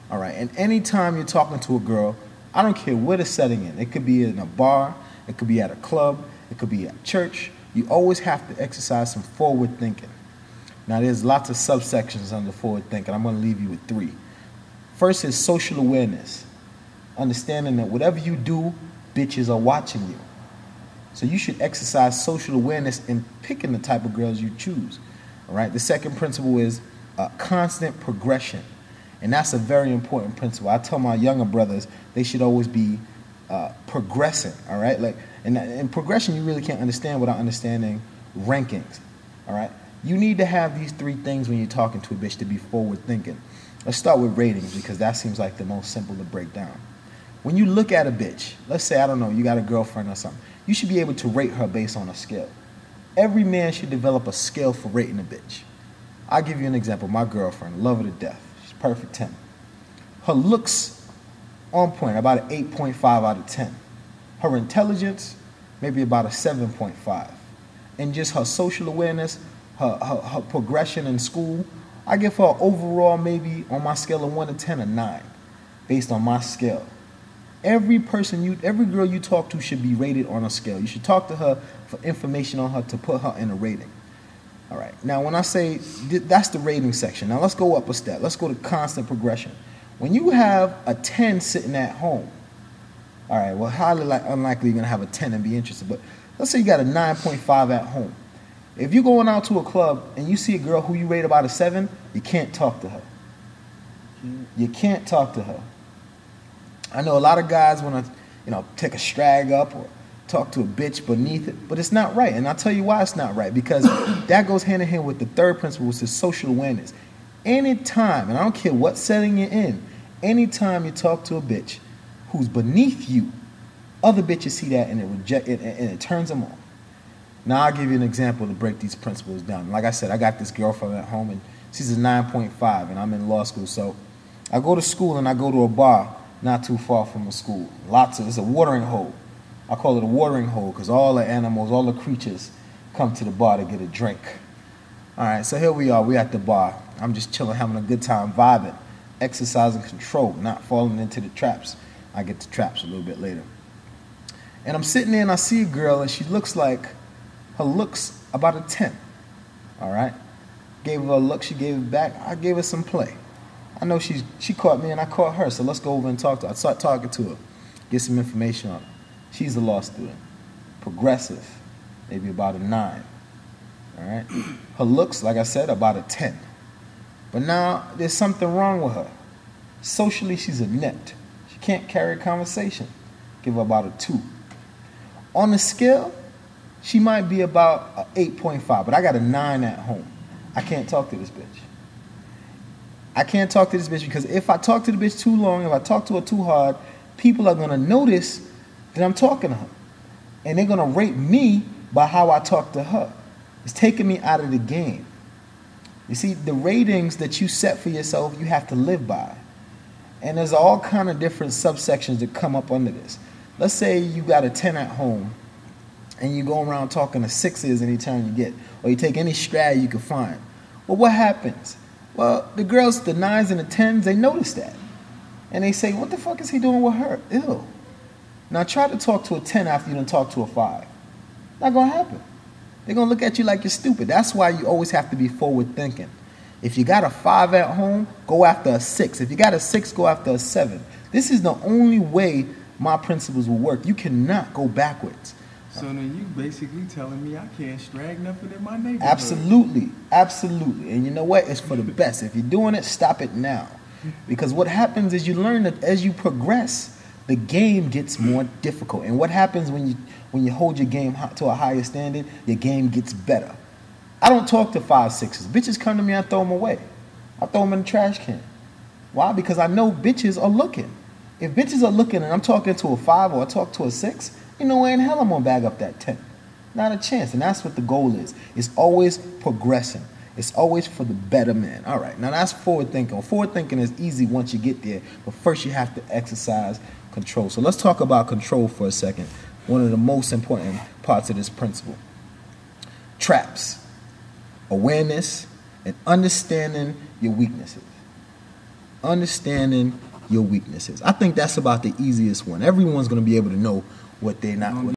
All right. And anytime you're talking to a girl, I don't care what it's setting in. It could be in a bar, it could be at a club, it could be at church. You always have to exercise some forward thinking. Now, there's lots of subsections under forward thinking. I'm going to leave you with 3. First is social awareness. Understanding that whatever you do, bitches are watching you. So you should exercise social awareness in picking the type of girls you choose. All right. The second principle is constant progression. And that's a very important principle. I tell my younger brothers they should always be progressing, all right? Like, and progression you really can't understand without understanding rankings, all right? You need to have these 3 things when you're talking to a bitch to be forward thinking. Let's start with ratings because that seems like the most simple to break down. When you look at a bitch, let's say, I don't know, you got a girlfriend or something, you should be able to rate her based on a scale. Every man should develop a scale for rating a bitch. I'll give you an example. My girlfriend, love her to death. Perfect 10. Her looks on point, about an 8.5 out of 10. Her intelligence, maybe about a 7.5. And just her social awareness, her progression in school, I give her overall maybe on my scale of 1 to 10 a 9, based on my scale. Every girl you talk to should be rated on a scale. You should talk to her for information on her to put her in a rating. All right. Now, when I say that's the rating section, now let's go up a step. Let's go to constant progression. When you have a 10 sitting at home, all right, well, highly unlikely you're going to have a 10 and be interested, but let's say you got a 9.5 at home. If you're going out to a club and you see a girl who you rate about a 7, you can't talk to her. You can't talk to her. I know a lot of guys want to, take a strag up or talk to a bitch beneath it, but it's not right. And I'll tell you why it's not right, because that goes hand in hand with the third principle, which is social awareness. Anytime, and I don't care what setting you're in, anytime you talk to a bitch who's beneath you, other bitches see that and it turns them on. Now I'll give you an example to break these principles down. Like I said, I got this girlfriend at home and she's a 9.5 and I'm in law school. So I go to school and I go to a bar not too far from the school. It's a watering hole. I call it a watering hole because all the animals, all the creatures come to the bar to get a drink. All right, so here we are. We're at the bar. I'm just chilling, having a good time, vibing, exercising control, not falling into the traps. I get to traps a little bit later. And I'm sitting there and I see a girl and her looks about a 10. All right? Gave her a look, she gave it back. I gave her some play. I know she caught me and I caught her, so let's go over and talk to her. I start talking to her, get some information on her. She's a law student, progressive, maybe about a 9. All right? Her looks, like I said, about a 10. But now there's something wrong with her. Socially, she's inept. She can't carry a conversation. Give her about a 2. On the scale, she might be about an 8.5, but I got a 9 at home. I can't talk to this bitch. I can't talk to this bitch because if I talk to the bitch too long, if I talk to her too hard, people are going to notice that I'm talking to her. And they're going to rate me by how I talk to her. It's taking me out of the game. You see, the ratings that you set for yourself, you have to live by. And there's all kind of different subsections that come up under this. Let's say you got a 10 at home and you go around talking to 6s anytime you get, or you take any strat you can find. Well, what happens? Well, the girls, the 9s and the 10s, they notice that. And they say, what the fuck is he doing with her? Ew. Now try to talk to a 10 after you done talk to a 5. Not going to happen. They're going to look at you like you're stupid. That's why you always have to be forward thinking. If you got a 5 at home, go after a 6. If you got a 6, go after a 7. This is the only way my principles will work. You cannot go backwards. So then you basically telling me I can't strag nothing in my neighborhood. Absolutely. Absolutely. And you know what? It's for the best. If you're doing it, stop it now. Because what happens is you learn that as you progress, the game gets more difficult. And what happens when you hold your game to a higher standard, your game gets better. I don't talk to 5, 6s. Bitches come to me, I throw them away. I throw them in the trash can. Why? Because I know bitches are looking. If bitches are looking and I'm talking to a 5 or I talk to a 6, you know way in hell I'm going to bag up that 10. Not a chance. And that's what the goal is. It's always progressing. It's always for the better man. All right. Now that's forward thinking. Forward thinking is easy once you get there. But first you have to exercise control. So let's talk about control for a second. One of the most important parts of this principle. Traps. Awareness and understanding your weaknesses. understanding your weaknesses. I think that's about the easiest one. Everyone's going to be able to know what they're not.